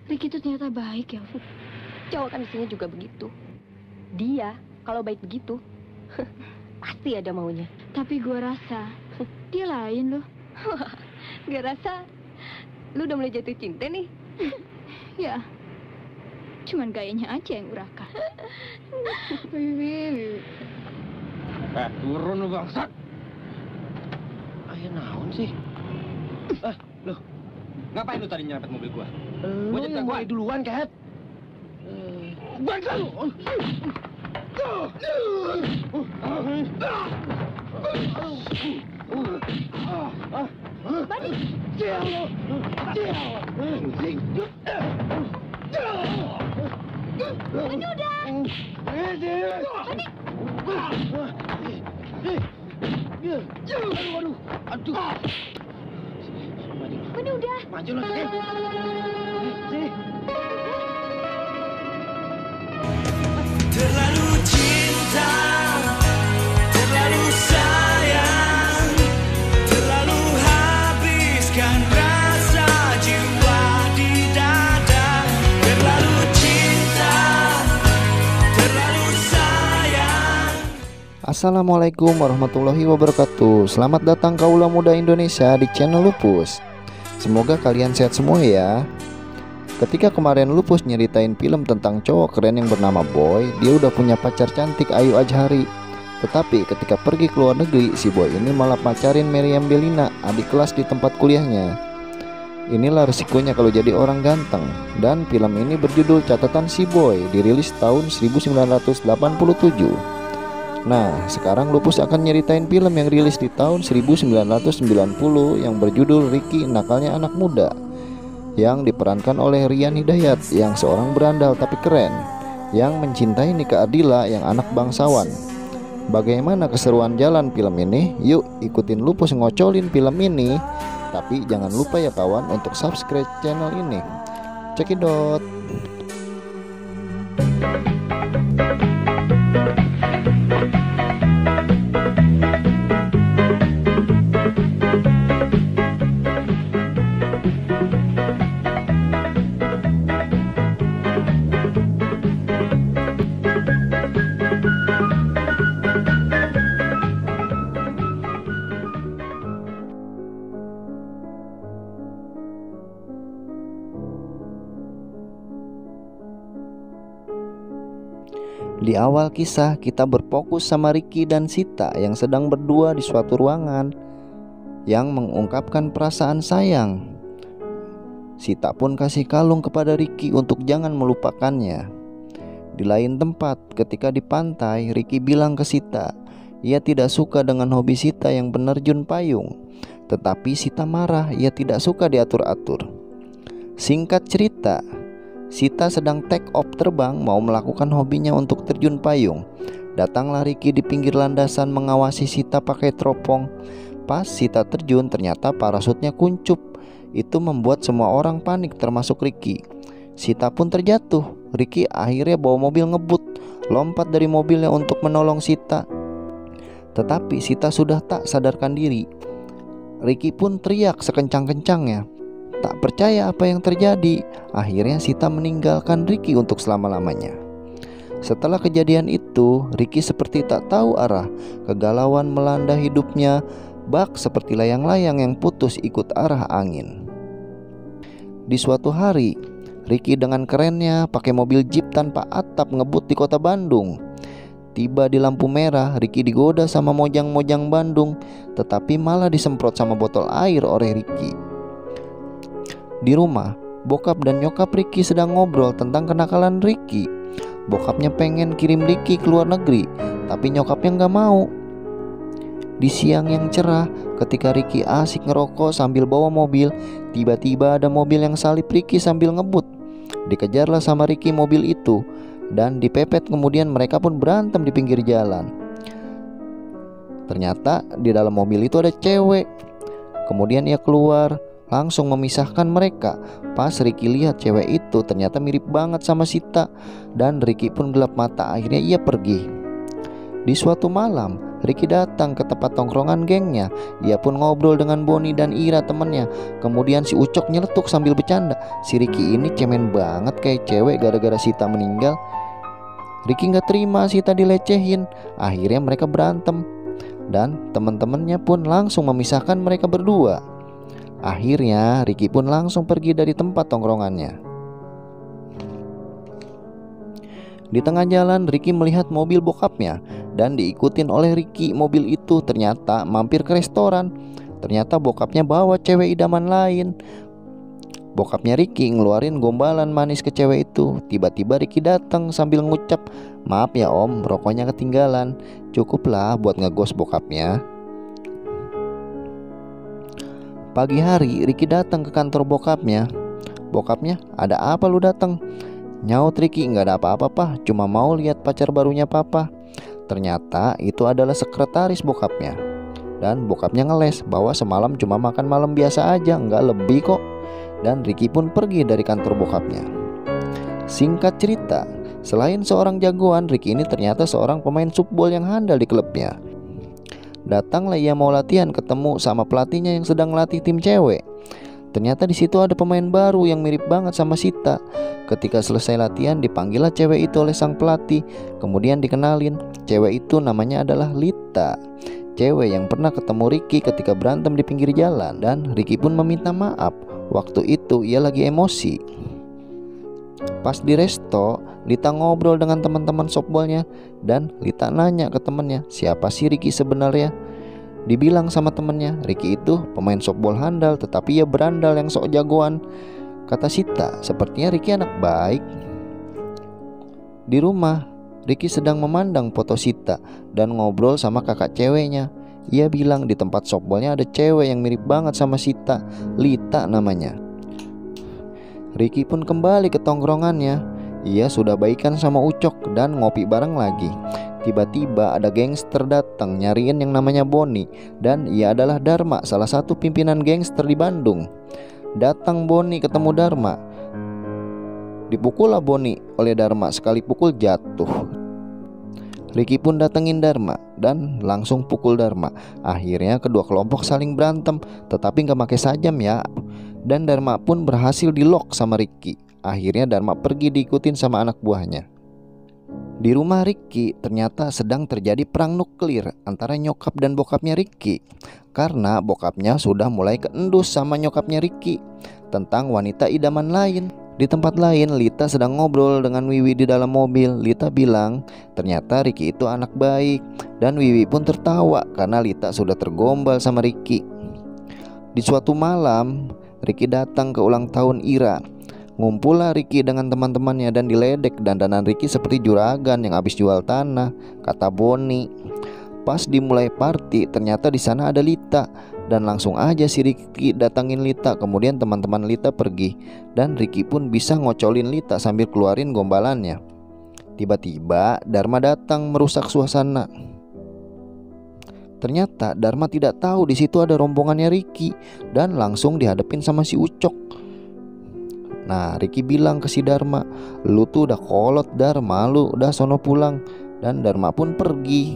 Ricky itu ternyata baik ya. Cowok kan mestinya juga begitu. Dia kalau baik begitu pasti ada maunya. Tapi gue rasa dia lain loh. Gak rasa lu udah mulai jatuh cinta nih? Ya, cuman gayanya aja yang urakan. Turun lu bangsat. Ayo naon sih? Loh. Ngapain lu tadi nyerempet mobil gua? Lu yang mulai duluan, Kat. Bangsat lu. Ini udah. Maju lu sini. Terlalu cinta, terlalu sayang, terlalu habiskan rasa jiwa di dada. Terlalu cinta, terlalu sayang. Assalamualaikum warahmatullahi wabarakatuh. Selamat datang kaula muda Indonesia di channel Lupus. Semoga kalian sehat semua ya. Ketika kemarin Lupus nyeritain film tentang cowok keren yang bernama Boy, dia udah punya pacar cantik Ayu Azhari. Tetapi ketika pergi ke luar negeri, si Boy ini malah pacarin Meriam Bellina, adik kelas di tempat kuliahnya. Inilah resikonya kalau jadi orang ganteng. Dan film ini berjudul Catatan Si Boy, dirilis tahun 1987. Nah, sekarang Lupus akan nyeritain film yang rilis di tahun 1990 yang berjudul Ricky Nakalnya Anak Muda, yang diperankan oleh Rian Hidayat yang seorang berandal tapi keren, yang mencintai Nika Ardila yang anak bangsawan. Bagaimana keseruan jalan film ini? Yuk ikutin Lupus ngocolin film ini. Tapi jangan lupa ya kawan untuk subscribe channel ini. Cekidot. Di awal kisah kita berfokus sama Ricky dan Sita yang sedang berdua di suatu ruangan yang mengungkapkan perasaan sayang. Sita pun kasih kalung kepada Ricky untuk jangan melupakannya. Di lain tempat, ketika di pantai, Ricky bilang ke Sita, ia tidak suka dengan hobi Sita yang penerjun payung. Tetapi Sita marah, ia tidak suka diatur-atur. Singkat cerita, Sita sedang take off terbang mau melakukan hobinya untuk terjun payung. Datanglah Ricky di pinggir landasan mengawasi Sita pakai teropong. Pas Sita terjun ternyata parasutnya kuncup. Itu membuat semua orang panik termasuk Ricky. Sita pun terjatuh. Ricky akhirnya bawa mobil ngebut, lompat dari mobilnya untuk menolong Sita. Tetapi Sita sudah tak sadarkan diri. Ricky pun teriak sekencang-kencangnya. Tak percaya apa yang terjadi. Akhirnya Sita meninggalkan Ricky untuk selama-lamanya. Setelah kejadian itu, Ricky seperti tak tahu arah. Kegalauan melanda hidupnya, bak seperti layang-layang yang putus ikut arah angin. Di suatu hari, Ricky dengan kerennya pakai mobil jeep tanpa atap ngebut di kota Bandung. Tiba di lampu merah, Ricky digoda sama mojang-mojang Bandung, tetapi malah disemprot sama botol air oleh Ricky. Di rumah, bokap dan nyokap Ricky sedang ngobrol tentang kenakalan Ricky. Bokapnya pengen kirim Ricky ke luar negeri, tapi nyokapnya gak mau. Di siang yang cerah, ketika Ricky asik ngerokok sambil bawa mobil, tiba-tiba ada mobil yang salip Ricky sambil ngebut. Dikejarlah sama Ricky mobil itu, dan dipepet, kemudian mereka pun berantem di pinggir jalan. Ternyata di dalam mobil itu ada cewek. Kemudian ia keluar, langsung memisahkan mereka. Pas Ricky lihat cewek itu ternyata mirip banget sama Sita, dan Ricky pun gelap mata. Akhirnya ia pergi. Di suatu malam, Ricky datang ke tempat tongkrongan gengnya. Ia pun ngobrol dengan Boni dan Ira temannya. Kemudian si Ucok nyeletuk sambil bercanda, si Ricky ini cemen banget kayak cewek gara-gara Sita meninggal. Ricky gak terima Sita dilecehin. Akhirnya mereka berantem, dan teman-temannya pun langsung memisahkan mereka berdua. Akhirnya Ricky pun langsung pergi dari tempat tongkrongannya. Di tengah jalan Ricky melihat mobil bokapnya dan diikutin oleh Ricky. Mobil itu ternyata mampir ke restoran. Ternyata bokapnya bawa cewek idaman lain. Bokapnya Ricky ngeluarin gombalan manis ke cewek itu. Tiba-tiba Ricky datang sambil ngucap, "Maaf ya om, rokoknya ketinggalan." Cukuplah buat ngegos bokapnya. Pagi hari Ricky datang ke kantor bokapnya. Bokapnya, "Ada apa lu datang?" Nyaut Ricky, "Nggak ada apa-apa Pak, cuma mau lihat pacar barunya Papa." Ternyata itu adalah sekretaris bokapnya. Dan bokapnya ngeles bahwa semalam cuma makan malam biasa aja, nggak lebih kok. Dan Ricky pun pergi dari kantor bokapnya. Singkat cerita, selain seorang jagoan, Ricky ini ternyata seorang pemain softball yang handal di klubnya. Datanglah ia mau latihan, ketemu sama pelatihnya yang sedang melatih tim cewek. Ternyata di situ ada pemain baru yang mirip banget sama Sita. Ketika selesai latihan, dipanggillah cewek itu oleh sang pelatih. Kemudian dikenalin, cewek itu namanya adalah Lita, cewek yang pernah ketemu Ricky ketika berantem di pinggir jalan. Dan Ricky pun meminta maaf. Waktu itu ia lagi emosi. Pas di resto, Lita ngobrol dengan teman-teman softballnya. Dan Lita nanya ke temennya, siapa sih Ricky sebenarnya? Dibilang sama temennya, Ricky itu pemain softball handal, tetapi ia berandal yang sok jagoan. Kata Sita, sepertinya Ricky anak baik. Di rumah, Ricky sedang memandang foto Sita dan ngobrol sama kakak ceweknya. Ia bilang di tempat softballnya ada cewek yang mirip banget sama Sita, Lita namanya. Ricky pun kembali ke tongkrongannya. Ia sudah baikan sama Ucok dan ngopi bareng lagi. Tiba-tiba ada gangster datang nyariin yang namanya Boni. Dan ia adalah Dharma, salah satu pimpinan gangster di Bandung. Datang Boni ketemu Dharma. Dipukullah Boni oleh Dharma, sekali pukul jatuh. Ricky pun datengin Dharma dan langsung pukul Dharma. Akhirnya kedua kelompok saling berantem, tetapi gak pakai sajam ya. Dan Dharma pun berhasil di-lock sama Ricky. Akhirnya Dharma pergi diikutin sama anak buahnya. Di rumah Ricky ternyata sedang terjadi perang nuklir antara nyokap dan bokapnya Ricky. Karena bokapnya sudah mulai keendus sama nyokapnya Ricky tentang wanita idaman lain. Di tempat lain, Lita sedang ngobrol dengan Wiwi di dalam mobil. Lita bilang ternyata Ricky itu anak baik. Dan Wiwi pun tertawa karena Lita sudah tergombal sama Ricky. Di suatu malam, Ricky datang ke ulang tahun Ira. Ngumpullah Ricky dengan teman-temannya dan diledek. Dandanan Ricky seperti juragan yang habis jual tanah, kata Boni. Pas dimulai party, ternyata di sana ada Lita. Dan langsung aja si Ricky datangin Lita. Kemudian teman-teman Lita pergi. Dan Ricky pun bisa ngocolin Lita sambil keluarin gombalannya. Tiba-tiba Dharma datang merusak suasana. Ternyata Dharma tidak tahu di situ ada rombongannya Ricky. Dan langsung dihadapin sama si Ucok. Nah, Ricky bilang ke si Dharma, "Lu tuh udah kolot Dharma, lu udah sono pulang." Dan Dharma pun pergi.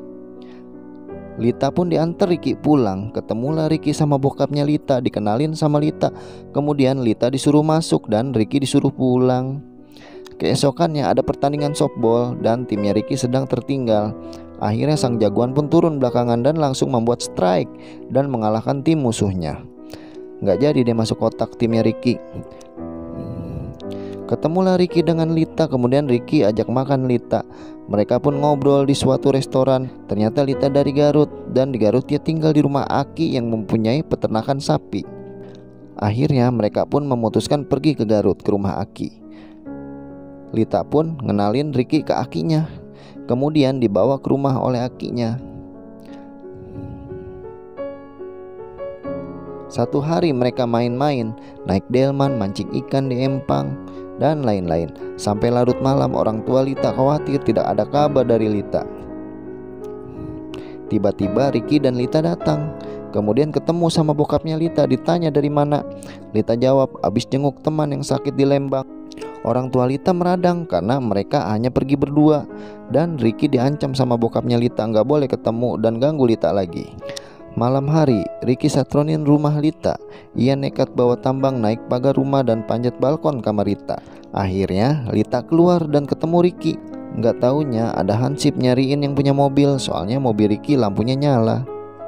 Lita pun diantar Ricky pulang. Ketemulah Ricky sama bokapnya Lita, dikenalin sama Lita. Kemudian Lita disuruh masuk dan Ricky disuruh pulang. Keesokannya ada pertandingan softball dan timnya Ricky sedang tertinggal. Akhirnya sang jagoan pun turun belakangan dan langsung membuat strike dan mengalahkan tim musuhnya. Nggak jadi dia masuk kotak timnya Ricky. Ketemulah Ricky dengan Lita, kemudian Ricky ajak makan Lita. Mereka pun ngobrol di suatu restoran. Ternyata Lita dari Garut, dan di Garut dia tinggal di rumah Aki yang mempunyai peternakan sapi. Akhirnya mereka pun memutuskan pergi ke Garut, ke rumah Aki. Lita pun ngenalin Ricky ke Akinya. Kemudian dibawa ke rumah oleh Akinya. Satu hari mereka main-main, naik delman, mancing ikan di empang, dan lain-lain. Sampai larut malam orang tua Lita khawatir tidak ada kabar dari Lita. Tiba-tiba Ricky dan Lita datang. Kemudian ketemu sama bokapnya Lita, ditanya dari mana. Lita jawab, abis jenguk teman yang sakit di Lembang. Orang tua Lita meradang karena mereka hanya pergi berdua, dan Ricky diancam sama bokapnya Lita nggak boleh ketemu dan ganggu Lita lagi. Malam hari, Ricky satronin rumah Lita. Ia nekat bawa tambang naik pagar rumah dan panjat balkon kamar Lita. Akhirnya Lita keluar dan ketemu Ricky. Nggak taunya ada hansip nyariin yang punya mobil, soalnya mobil Ricky lampunya nyala.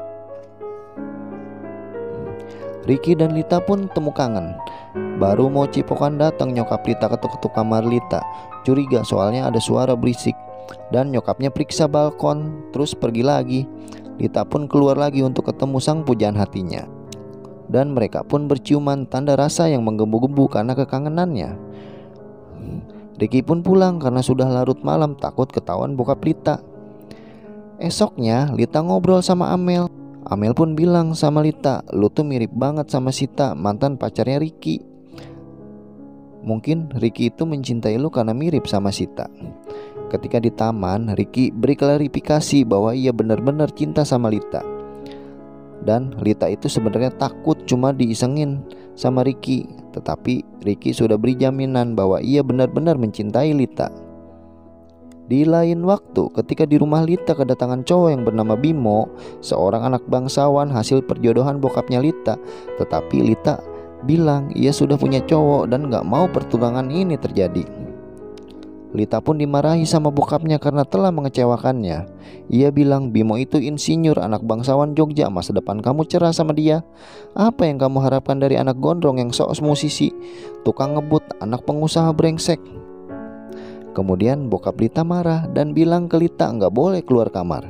Ricky dan Lita pun temu kangen. Baru mau cipokan datang, nyokap Lita ketuk-ketuk kamar Lita. Curiga soalnya ada suara berisik, dan nyokapnya periksa balkon terus pergi lagi. Lita pun keluar lagi untuk ketemu sang pujaan hatinya, dan mereka pun berciuman, tanda rasa yang menggebu-gebu karena kekangenannya. Ricky pun pulang karena sudah larut malam, takut ketahuan bokap Lita. Esoknya Lita ngobrol sama Amel. Amel pun bilang sama Lita, "Lu tuh mirip banget sama Sita, mantan pacarnya Ricky. Mungkin Ricky itu mencintai lu karena mirip sama Sita." Ketika di taman, Ricky beri klarifikasi bahwa ia benar-benar cinta sama Lita. Dan Lita itu sebenarnya takut cuma diisengin sama Ricky, tetapi Ricky sudah beri jaminan bahwa ia benar-benar mencintai Lita. Di lain waktu, ketika di rumah Lita kedatangan cowok yang bernama Bimo, seorang anak bangsawan hasil perjodohan bokapnya Lita. Tetapi Lita bilang ia sudah punya cowok dan gak mau pertunangan ini terjadi. Lita pun dimarahi sama bokapnya karena telah mengecewakannya. Ia bilang Bimo itu insinyur, anak bangsawan Jogja, masa depan kamu cerah sama dia. Apa yang kamu harapkan dari anak gondrong yang sok musisi, tukang ngebut, anak pengusaha brengsek? Kemudian bokap Lita marah dan bilang ke Lita nggak boleh keluar kamar.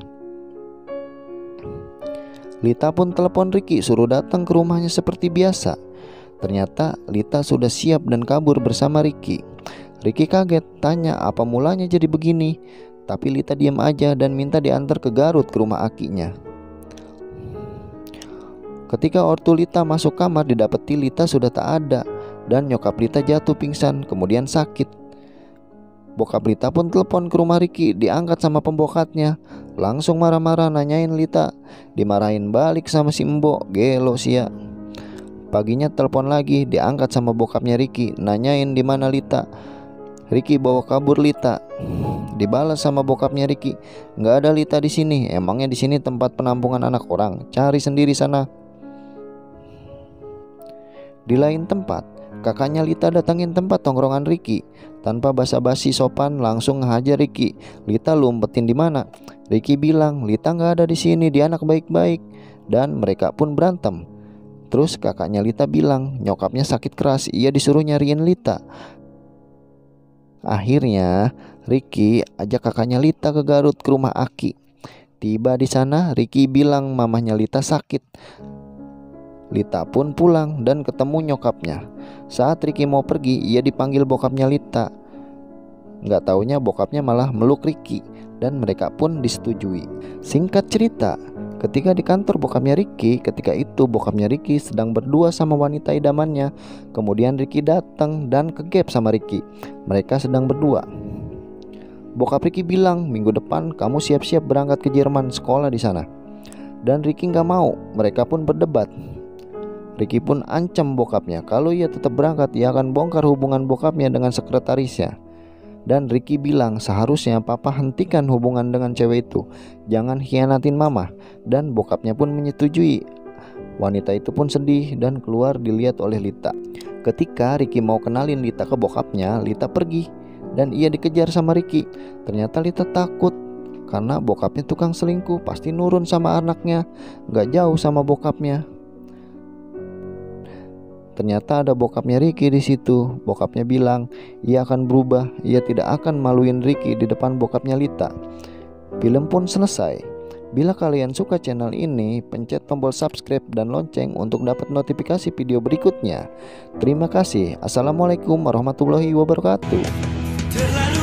Lita pun telepon Ricky suruh datang ke rumahnya seperti biasa. Ternyata Lita sudah siap dan kabur bersama Ricky. Ricky kaget, tanya apa mulanya jadi begini. Tapi Lita diam aja dan minta diantar ke Garut ke rumah akinya. Ketika ortu Lita masuk kamar, didapati Lita sudah tak ada dan nyokap Lita jatuh pingsan kemudian sakit. Bokap Lita pun telepon ke rumah Ricky, diangkat sama pembokatnya. Langsung marah-marah nanyain Lita, dimarahin balik sama si Mbok, gelo sia. Paginya telepon lagi, diangkat sama bokapnya Ricky, nanyain di mana Lita. Ricky bawa kabur Lita. Dibalas sama bokapnya Ricky, nggak ada Lita di sini. Emangnya di sini tempat penampungan anak orang? Cari sendiri sana. Di lain tempat, kakaknya Lita datangin tempat tongkrongan Ricky. Tanpa basa-basi sopan langsung ngehajar Ricky. Lita lu umpetin di mana? Ricky bilang Lita nggak ada di sini, dia anak baik-baik. Dan mereka pun berantem. Terus kakaknya Lita bilang nyokapnya sakit keras, ia disuruh nyariin Lita. Akhirnya Ricky ajak kakaknya Lita ke Garut ke rumah Aki. Tiba di sana Ricky bilang mamahnya Lita sakit. Lita pun pulang dan ketemu nyokapnya. Saat Ricky mau pergi, ia dipanggil bokapnya Lita. Nggak taunya bokapnya malah meluk Ricky dan mereka pun disetujui. Singkat cerita, ketika di kantor bokapnya Ricky, ketika itu bokapnya Ricky sedang berdua sama wanita idamannya. Kemudian Ricky datang dan kegep sama Ricky. Mereka sedang berdua. Bokap Ricky bilang minggu depan kamu siap-siap berangkat ke Jerman, sekolah di sana. Dan Ricky nggak mau. Mereka pun berdebat. Ricky pun ancam bokapnya kalau ia tetap berangkat ia akan bongkar hubungan bokapnya dengan sekretarisnya. Dan Ricky bilang seharusnya papa hentikan hubungan dengan cewek itu, jangan hianatin mama. Dan bokapnya pun menyetujui. Wanita itu pun sedih dan keluar dilihat oleh Lita. Ketika Ricky mau kenalin Lita ke bokapnya, Lita pergi dan ia dikejar sama Ricky. Ternyata Lita takut karena bokapnya tukang selingkuh, pasti nurun sama anaknya, gak jauh sama bokapnya. Ternyata ada bokapnya Ricky di situ. Bokapnya bilang ia akan berubah, ia tidak akan maluin Ricky di depan bokapnya Lita. Film pun selesai. Bila kalian suka channel ini, pencet tombol subscribe dan lonceng untuk dapat notifikasi video berikutnya. Terima kasih. Assalamualaikum warahmatullahi wabarakatuh.